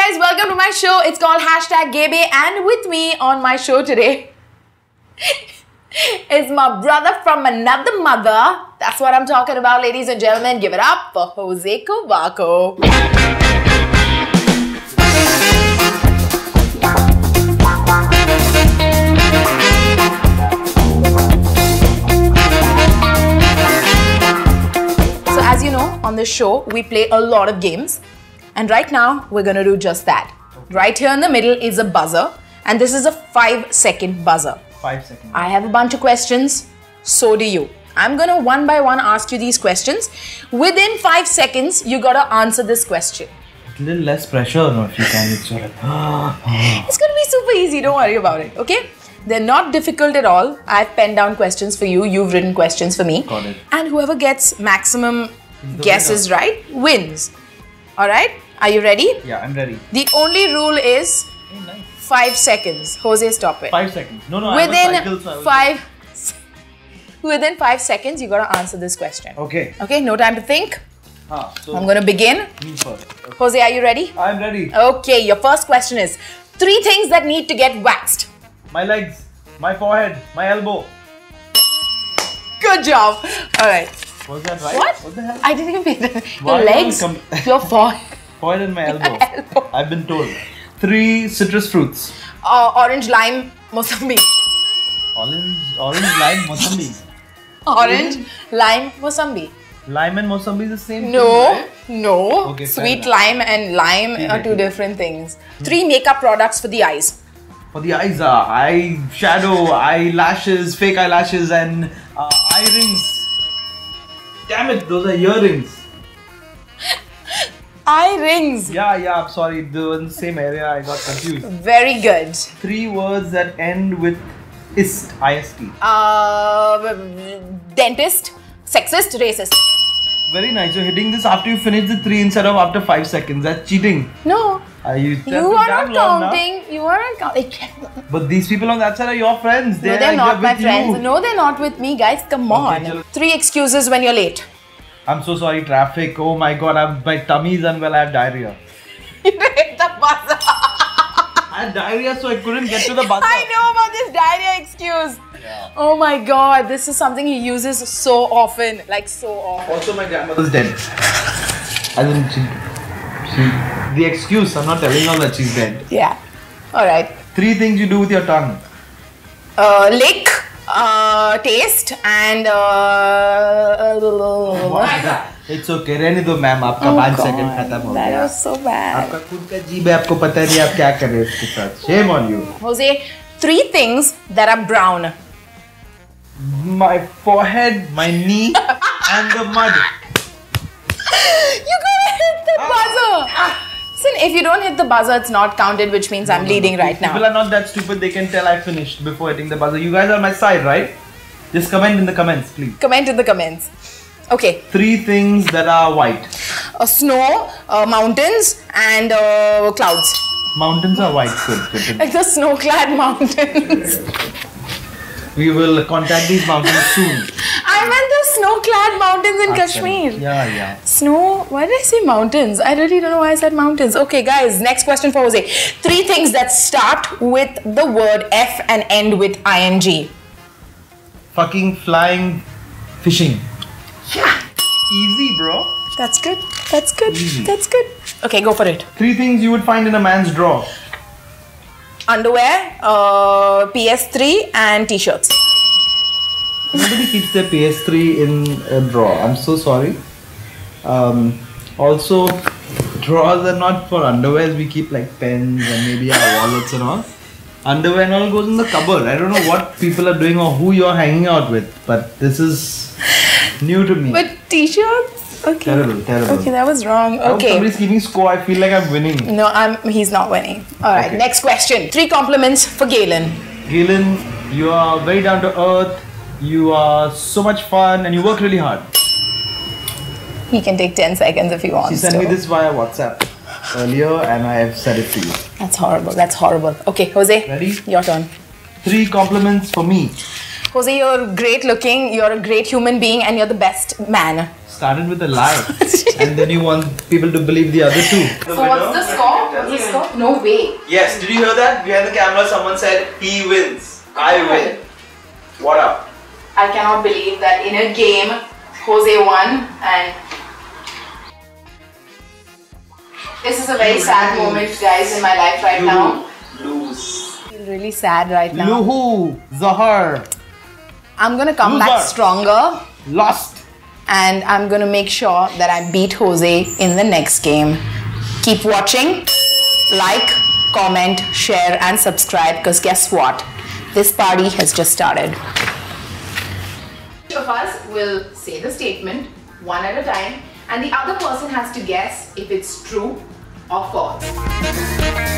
guys, welcome to my show. It's called #Gaybae, and with me on my show today is my brother from another mother. That's what I'm talking about, ladies and gentlemen. Give it up for Jose Cavaco. So as you know, on this show, we play a lot of games. And right now, we're going to do just that. Okay. Right here in the middle is a buzzer. And this is a 5-second buzzer. 5 seconds. I have a bunch of questions. So do you. I'm going to one by one ask you these questions. Within 5 seconds, you got to answer this question. A little less pressure, no, if you can. It's sort of... It's going to be super easy. Don't worry about it. Okay? They're not difficult at all. I've penned down questions for you. You've written questions for me. Got it. And whoever gets maximum guesses right wins. Alright? Are you ready? Yeah, I'm ready. The only rule is 5 seconds. Jose, stop it. 5 seconds. No, Within 5 seconds, you gotta answer this question. Okay. Okay, no time to think. So I'm gonna begin. Me first. Okay. Jose, are you ready? I'm ready. Okay, your first question is 3 things that need to get waxed. My legs, my forehead, my elbow. Good job. Alright. Was that right? What the hell? I didn't even pay attention. Why Your legs, your forehead. Forehead and my elbow. I've been told. 3 citrus fruits. Orange, lime, Mosambi. Orange, lime, Mosambi. Orange, lime, Mosambi. Lime and Mosambi is the same No, thing, right? no. Okay, Sweet lime and lime are 2 different things. 3 makeup products for the eyes. For the eyes, eye shadow, eyelashes, fake eyelashes, and eye rings. Damn it, those are earrings. Eye rings. Yeah, I'm sorry. They were in the same area. I got confused. Very good. 3 words that end with ist, I-S-T. Dentist, sexist, racist. Very nice. You're hitting this after you finish the 3 instead of after 5 seconds. That's cheating. No. You are not counting. You are not counting. But these people on that side are your friends. No, they're not my friends. No, they're not with me, guys. Come on. 3 excuses when you're late. I'm so sorry, traffic. Oh my god, my tummy is unwell. I have diarrhea. You hit the buzzer. I had diarrhea, so I couldn't get to the buzzer. I know about this diarrhea excuse. Yeah. Oh my god, this is something he uses so often. Like so often. Also, my grandmother's dead. The excuse, I'm not telling her that she's dead. Yeah. Alright. 3 things you do with your tongue. Lick, taste, and It's okay, रहने दो ma'am, आपका 5 second खत्म हो गया. That was so bad. आपका खुद का जीभ है, आपको पता नहीं आप क्या कर रहे हो उसके साथ. Shame on you. Jose, 3 things that are brown. My forehead, my knee, and the mud. You gotta hit the buzzer. Listen, if you don't hit the buzzer, it's not counted, which means I'm leading right now. People are not that stupid. They can tell I finished before hitting the buzzer. You guys are on my side, right? Just comment in the comments, please. Comment in the comments. Okay. 3 things that are white. Snow, mountains, and clouds. Mountains are white. Good. Like the snow-clad mountains. We will contact these mountains soon. I meant the snow-clad mountains in Kashmir. Yeah. Snow? Why did I say mountains? I really don't know why I said mountains. Okay, guys, next question for Jose. 3 things that start with the word F and end with ing. Fucking flying, fishing. Yeah. Easy, bro. That's good. Easy. That's good. Okay, go for it. 3 things you would find in a man's drawer. Underwear, PS3 and t-shirts. Nobody keeps their PS3 in a drawer. I'm so sorry. Also, drawers are not for underwears. We keep like pens and maybe our wallets and all. Underwear and all goes in the cupboard. I don't know what people are doing or who you're hanging out with, but this is new to me. But t-shirts? Okay. Terrible. Okay, that was wrong. Okay. Somebody's keeping score. I feel like I'm winning. No, he's not winning. Alright, okay. Next question. 3 compliments for Galen. Galen, you are very down to earth. You are so much fun and you work really hard. He can take 10 seconds if he wants to. She sent me this via WhatsApp earlier and I have said it to you. That's horrible. Okay, Jose. Ready? Your turn. 3 compliments for me. Jose, you're great looking, you're a great human being and you're the best man. Started with a lie and then you want people to believe the other 2. So what's the score? What's the score? No way. Yes, did you hear that? Behind the camera someone said he wins. I win. What up? I cannot believe that in a game, Jose won, and this is a very sad moment, guys, in my life right now. Lose. I feel really sad right now. Luhu, Zahar, I'm gonna come back Loser. stronger, lost. and I'm gonna make sure that I beat Jose in the next game. Keep watching, like, comment, share, and subscribe, because guess what? This party has just started. Each of us will say the statement one at a time, and the other person has to guess if it's true or false.